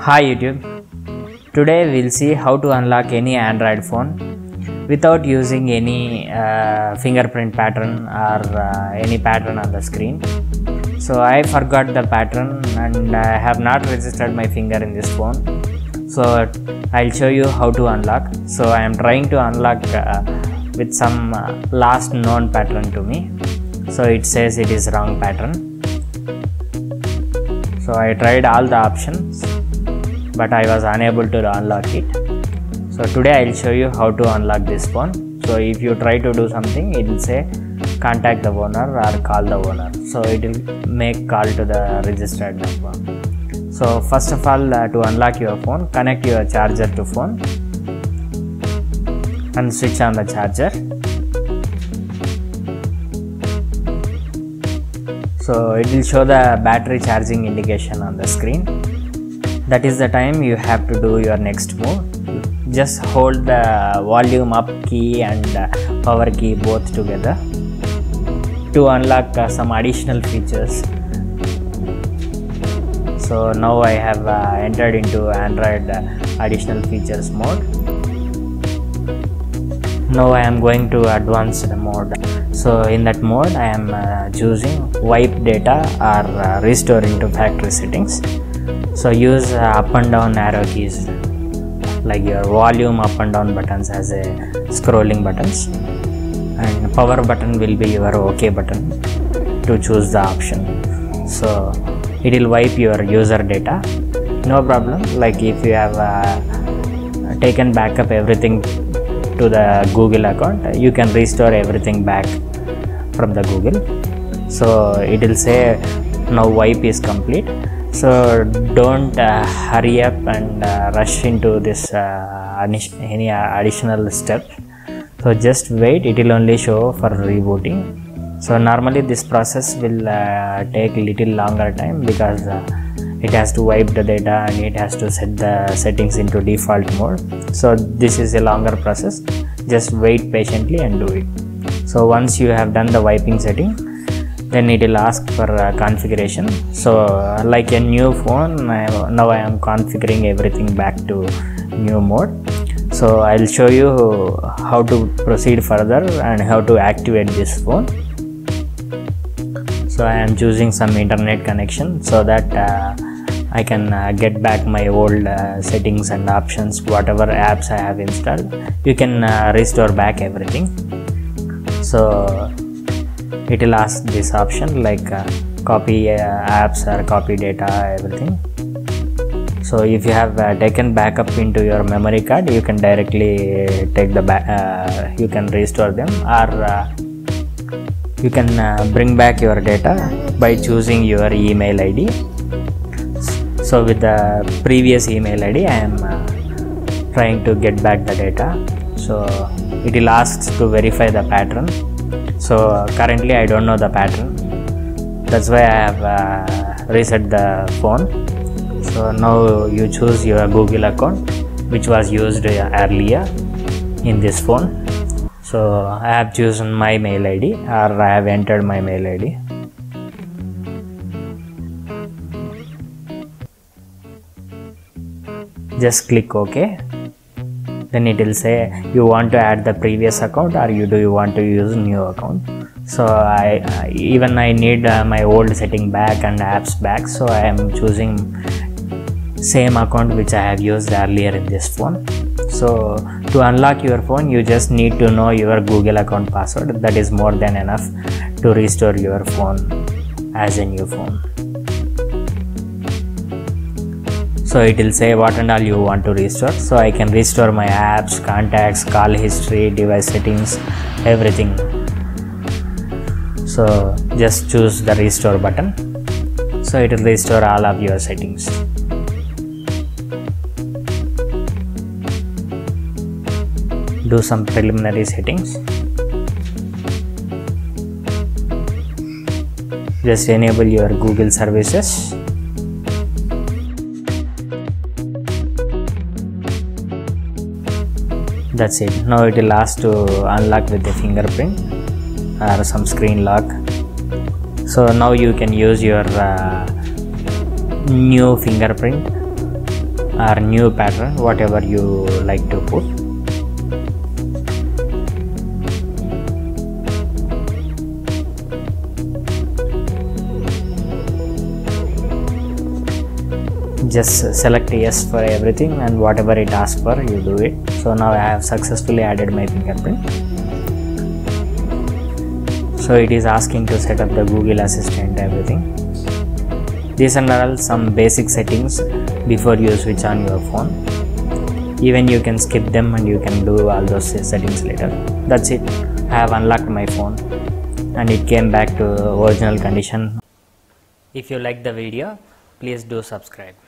Hi YouTube. Today we'll see how to unlock any Android phone without using any fingerprint pattern or any pattern on the screen. So I forgot the pattern and I have not registered my finger in this phone. So I'll show you how to unlock. So I am trying to unlock with some last known pattern to me. So it says it is wrong pattern. So I tried all the options, but I was unable to unlock it. So today I will show you how to unlock this phone. So if you try to do something, it will say contact the owner or call the owner. So it will make call to the registered number. So first of all, to unlock your phone, connect your charger to phone and switch on the charger. So it will show the battery charging indication on the screen. That is the time you have to do your next move. Just hold the volume up key and power key both together to unlock some additional features. So now I have entered into Android additional features mode. Now I am going to advanced mode. So in that mode I am choosing wipe data or restore into factory settings. So use up and down arrow keys, like your volume up and down buttons as a scrolling buttons, and power button will be your OK button to choose the option. So it will wipe your user data, no problem. Like if you have taken backup everything to the Google account, you can restore everything back from the Google. So it will say now wipe is complete. So don't hurry up and rush into this any additional step. So just wait, it will only show for rebooting. So normally this process will take little longer time because it has to wipe the data and it has to set the settings into default mode. So this is a longer process. Just wait patiently and do it. So once you have done the wiping setting, then it will ask for configuration. So like a new phone, now I am configuring everything back to new mode. So I will show you how to proceed further and how to activate this phone. So I am choosing some internet connection so that I can get back my old settings and options, whatever apps I have installed. You can restore back everything. So it will ask this option like copy apps or copy data, everything. So if you have taken backup into your memory card, you can directly take the you can restore them, or you can bring back your data by choosing your email ID. So with the previous email ID, I am trying to get back the data. So it will ask to verify the pattern. So currently I don't know the pattern, that's why I have reset the phone. So now you choose your Google account which was used earlier in this phone. So I have chosen my mail ID, or I have entered my mail ID. Just click OK. Then it will say you want to add the previous account or do you want to use new account. So I need my old setting back and apps back. So I am choosing same account which I have used earlier in this phone. So to unlock your phone, you just need to know your Google account password. That is more than enough to restore your phone as a new phone. So it will say what and all you want to restore. So I can restore my apps, contacts, call history, device settings, everything. So just choose the restore button. So it will restore all of your settings. Do some preliminary settings. Just enable your Google services. That's it. Now it will ask to unlock with the fingerprint or some screen lock. So now you can use your new fingerprint or new pattern, whatever you like to put. Just select yes for everything, and whatever it asks for, you do it. So now I have successfully added my fingerprint. So it is asking to set up the Google Assistant, everything. These are all some basic settings before you switch on your phone. Even you can skip them and you can do all those settings later. That's it. I have unlocked my phone and it came back to original condition. If you like the video, please do subscribe.